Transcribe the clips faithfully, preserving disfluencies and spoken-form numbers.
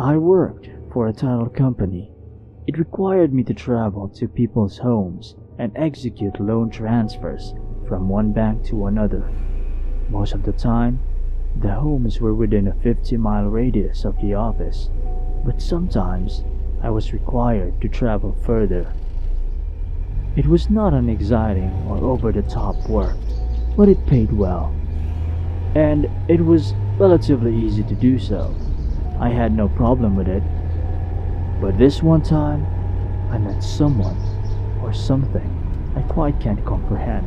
I worked for a title company. It required me to travel to people's homes and execute loan transfers from one bank to another. Most of the time, the homes were within a fifty mile radius of the office, but sometimes I was required to travel further. It was not an exciting or over-the-top work, but it paid well, and it was relatively easy to do so. I had no problem with it. But this one time, I met someone or something I quite can't comprehend.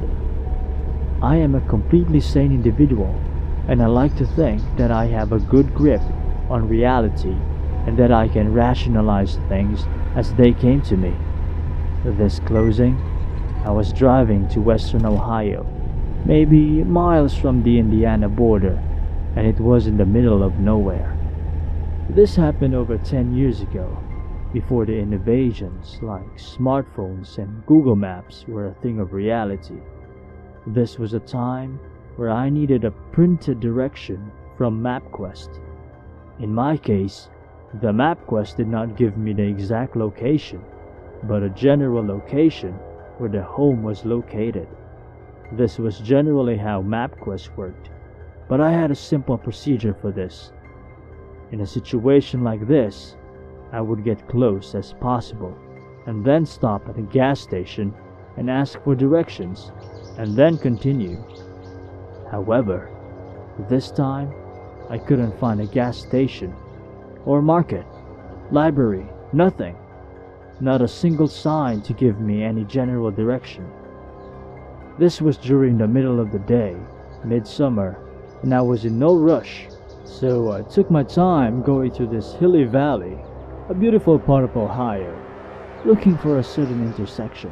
I am a completely sane individual, and I like to think that I have a good grip on reality and that I can rationalize things as they came to me. This closing, I was driving to western Ohio, maybe miles from the Indiana border, and it was in the middle of nowhere. This happened over ten years ago, before the innovations like smartphones and Google Maps were a thing of reality. This was a time where I needed a printed direction from MapQuest. In my case, the MapQuest did not give me the exact location, but a general location where the home was located. This was generally how MapQuest worked, but I had a simple procedure for this. In a situation like this, I would get close as possible and then stop at a gas station and ask for directions and then continue. However, this time I couldn't find a gas station or market, library, nothing. Not a single sign to give me any general direction. This was during the middle of the day, midsummer, and I was in no rush, so I took my time going through this hilly valley, a beautiful part of Ohio, looking for a certain intersection.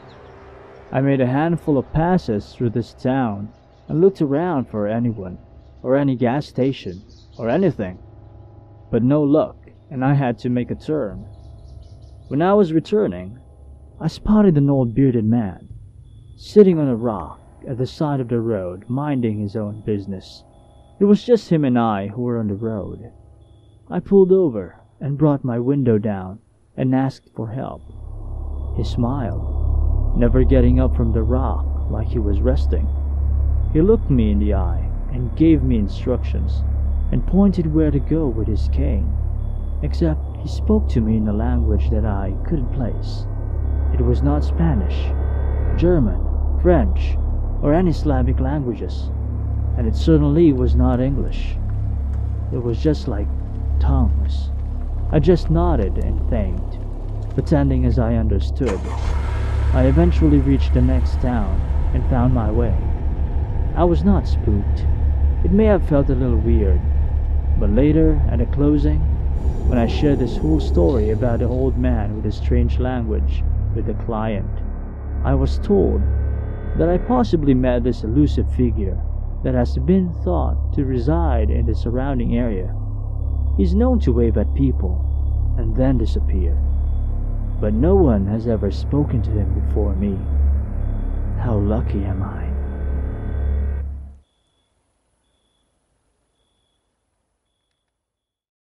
I made a handful of passes through this town and looked around for anyone, or any gas station, or anything, but no luck, and I had to make a turn. When I was returning, I spotted an old bearded man, sitting on a rock at the side of the road, minding his own business. It was just him and I who were on the road. I pulled over and brought my window down and asked for help. He smiled, never getting up from the rock like he was resting. He looked me in the eye and gave me instructions and pointed where to go with his cane, except he spoke to me in a language that I couldn't place. It was not Spanish, German, French, or any Slavic languages, and it certainly was not English. It was just like tongues. I just nodded and thanked, pretending as I understood. I eventually reached the next town and found my way. I was not spooked. It may have felt a little weird, but later, at the closing, when I shared this whole story about the old man with a strange language with the client, I was told that I possibly met this elusive figure that has been thought to reside in the surrounding area. He's known to wave at people and then disappear, but no one has ever spoken to him before me. How lucky am I?